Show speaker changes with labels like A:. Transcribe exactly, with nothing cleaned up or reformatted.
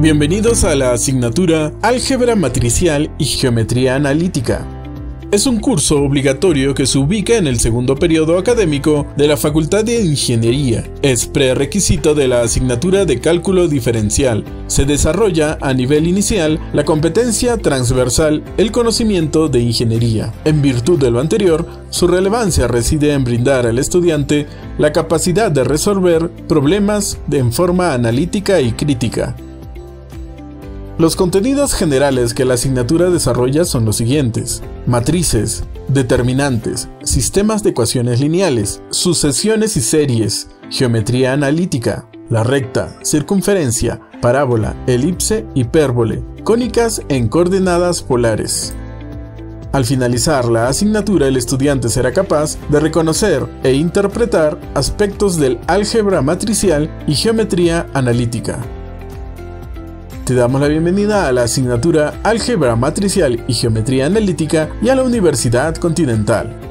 A: Bienvenidos a la asignatura Álgebra Matricial y Geometría Analítica. Es un curso obligatorio que se ubica en el segundo periodo académico de la Facultad de Ingeniería. Es prerequisito de la asignatura de Cálculo Diferencial. Se desarrolla a nivel inicial la competencia transversal, el conocimiento de ingeniería. En virtud de lo anterior, su relevancia reside en brindar al estudiante la capacidad de resolver problemas en forma analítica y crítica. Los contenidos generales que la asignatura desarrolla son los siguientes: matrices, determinantes, sistemas de ecuaciones lineales, sucesiones y series, geometría analítica, la recta, circunferencia, parábola, elipse, hipérbole, cónicas en coordenadas polares. Al finalizar la asignatura, el estudiante será capaz de reconocer e interpretar aspectos del álgebra matricial y geometría analítica. Te damos la bienvenida a la asignatura Álgebra Matricial y Geometría Analítica y a la Universidad Continental.